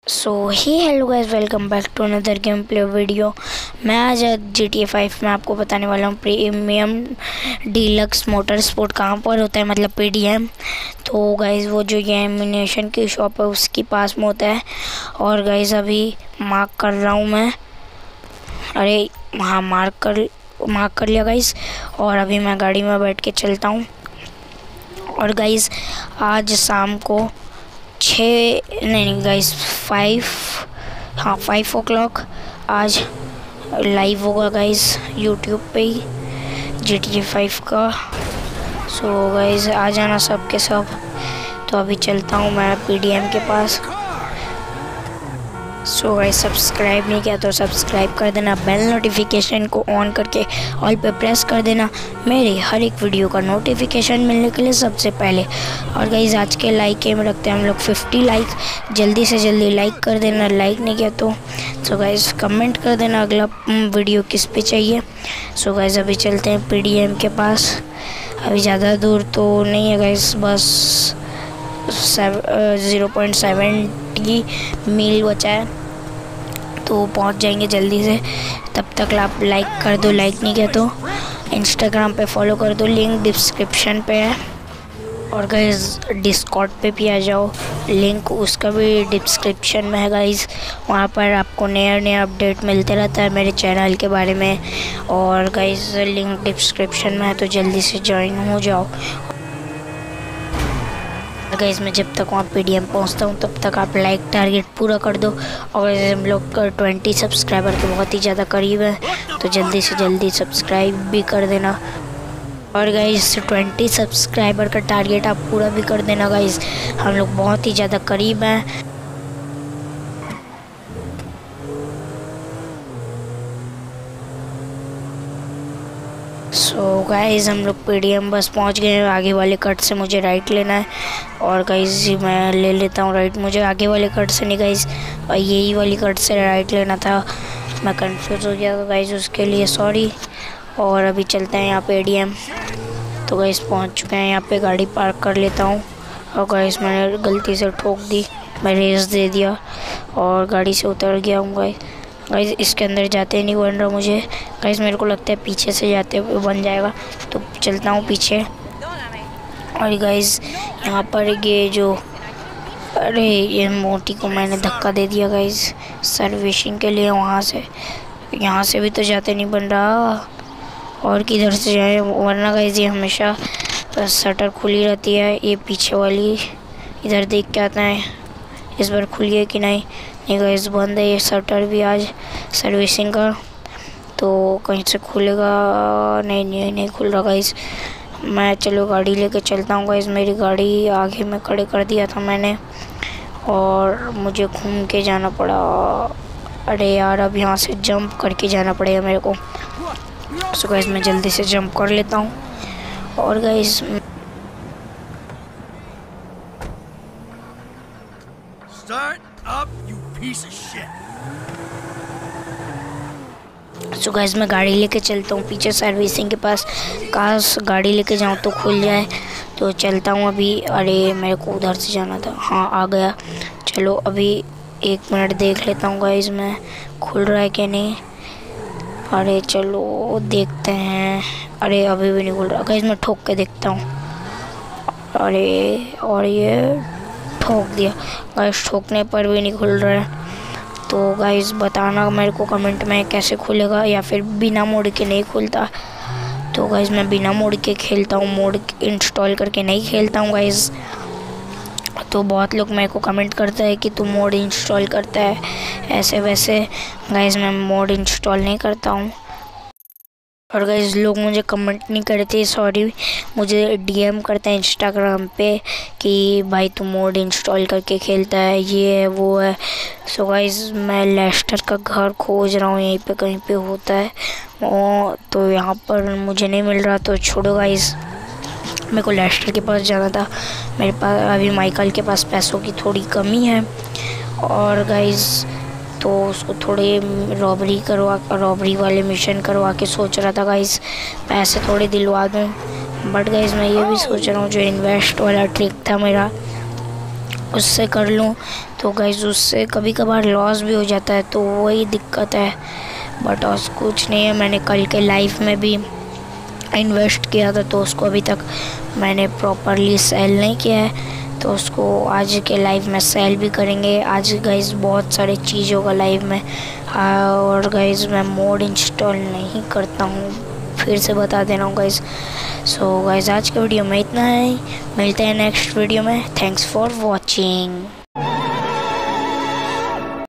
So hi hello guys, welcome back to another game play video. मैं आज GTA 5 में आपको बताने वाला हूँ प्रीमियम डीलक्स मोटर स्पोर्ट कहाँ पर होता है, मतलब PDM। तो गाइस वो जो ये एमिनेशन की शॉप है उसके पास में होता है। और गाइस अभी मार्क कर रहा हूँ मैं, अरे हाँ मार्क कर लिया गाइस। और अभी मैं गाड़ी में बैठ के चलता हूँ। और गाइस आज शाम को 5 o'clock आज लाइव होगा गाइस यूट्यूब पे ही GTA 5 का। सो गाइस आ जाना सब के सब। तो अभी चलता हूँ मैं PDM के पास। सो गाइस सब्सक्राइब नहीं किया तो सब्सक्राइब कर देना, बेल नोटिफिकेशन को ऑन करके ऑल पे प्रेस कर देना मेरे हर एक वीडियो का नोटिफिकेशन मिलने के लिए सबसे पहले। और गाइस आज के लाइक में रखते हैं हम लोग 50 लाइक, जल्दी से जल्दी लाइक कर देना, लाइक नहीं किया तो। सो गाइस कमेंट कर देना अगला वीडियो किस पे चाहिए। सो गाइस अभी चलते हैं PDM के पास। अभी ज़्यादा दूर तो नहीं है गाइस, बस 0.70 मील बचा है तो पहुंच जाएंगे जल्दी से। तब तक आप लाइक कर दो, लाइक नहीं किया तो इंस्टाग्राम पे फॉलो कर दो, लिंक डिस्क्रिप्शन पे है। और गाइस डिस्कॉर्ड पे भी आ जाओ, लिंक उसका भी डिस्क्रिप्शन में है गाइस। वहाँ पर आपको नया अपडेट मिलते रहता है मेरे चैनल के बारे में। और गाइस लिंक डिस्क्रिप्शन में है तो जल्दी से ज्वाइन हो जाओ। गाइस मैं जब तक वहाँ PDM पहुँचता हूँ तब तक आप लाइक टारगेट पूरा कर दो। और हम लोग 20 सब्सक्राइबर के बहुत ही ज़्यादा करीब है तो जल्दी से जल्दी सब्सक्राइब भी कर देना। और गाइस 20 सब्सक्राइबर का टारगेट आप पूरा भी कर देना गाइस, हम लोग बहुत ही ज़्यादा करीब हैं। सो गाइस हम लोग PDM बस पहुंच गए हैं। आगे वाले कट से मुझे राइट लेना है और गाइस मैं ले लेता हूं राइट। मुझे आगे वाले कट से नहीं गाइस, और यही वाली कट से राइट लेना था, मैं कंफ्यूज हो गया तो गाइस उसके लिए सॉरी। और अभी चलते हैं यहाँ PDM। तो गाइस पहुंच चुके हैं यहाँ पे, गाड़ी पार्क कर लेता हूँ। और गाइस मैंने गलती से ठोक दी, मैं रेस दे दिया और गाड़ी से उतर गया हूँ गाइस इसके अंदर जाते नहीं बन रहा मुझे गाइस, मेरे को लगता है पीछे से जाते हुए बन जाएगा तो चलता हूँ पीछे। और गाइस यहाँ पर ये जो, अरे ये मोटी को मैंने धक्का दे दिया गाइस सर्विसिंग के लिए। यहाँ से भी तो जाते नहीं बन रहा, और किधर से जाए, वरना गाइस ये हमेशा शटर खुली रहती है। ये पीछे वाली इधर देख के आता है इस बार खुली है कि नहीं गाइस, बंद है ये शटर भी आज सर्विसिंग का, तो कहीं से खुलेगा। नहीं खुल रहा गाइस। मैं चलो गाड़ी लेके चलता हूँ गाइस। मेरी गाड़ी आगे में खड़े कर दिया था मैंने और मुझे घूम के जाना पड़ा। अरे यार अब यहाँ से जंप करके जाना पड़ेगा मेरे को। सो गाइस मैं जल्दी से जंप कर लेता हूँ। और गाइस सो गाइस मैं गाड़ी लेके चलता हूँ पीछे सर्विसिंग के पास। काश गाड़ी लेके जाऊँ तो खुल जाए, तो चलता हूँ अभी। अरे मेरे को उधर से जाना था, हाँ आ गया। चलो अभी 1 मिनट देख लेता हूँ गाइस मैं खुल रहा है कि नहीं। अरे चलो देखते हैं। अरे अभी भी नहीं खुल रहा गाइस, मैं ठोक के देखता हूँ। अरे और ये ठोक दिया गाइस, ठोकने पर भी नहीं खुल रहा है। तो गाइस बताना मेरे को कमेंट में कैसे खुलेगा, या फिर बिना मोड के नहीं खुलता। तो गाइस मैं बिना मोड के खेलता हूँ, मोड इंस्टॉल करके नहीं खेलता हूँ गाइस। तो बहुत लोग मेरे को कमेंट करता है कि तू मोड इंस्टॉल करता है ऐसे वैसे। गाइस मैं मोड इंस्टॉल नहीं करता हूँ। और गाइस लोग मुझे कमेंट नहीं करते, सॉरी, मुझे DM करते हैं इंस्टाग्राम पे कि भाई तू मोड इंस्टॉल करके खेलता है, ये है वो है। सो गाइस मैं लेस्टर का घर खोज रहा हूँ, यहीं पे कहीं पे होता है तो यहाँ पर मुझे नहीं मिल रहा, तो छोड़ो गाइस। मेरे को लेस्टर के पास जाना था, मेरे पास अभी माइकल के पास पैसों की थोड़ी कमी है। और गाइस तो उसको थोड़े रॉबरी वाले मिशन करवा के सोच रहा था गाइस, पैसे थोड़े दिलवा दूँ। बट गाइस मैं ये भी सोच रहा हूँ जो इन्वेस्ट वाला ट्रिक था मेरा उससे कर लूँ, तो गाइस उससे कभी कभार लॉस भी हो जाता है, तो वही दिक्कत है। बट और कुछ नहीं है, मैंने कल के लाइव में भी इन्वेस्ट किया था, तो उसको अभी तक मैंने प्रॉपरली सेल नहीं किया है, तो उसको आज के लाइव में सेल भी करेंगे। आज गाइस बहुत सारे चीज़ होगा लाइव में। और गाइस मैं मोड इंस्टॉल नहीं करता हूँ, फिर से बता दे रहा हूँ गाइस। सो गाइस आज के वीडियो में इतना है, मिलते हैं नेक्स्ट वीडियो में। Thanks for watching.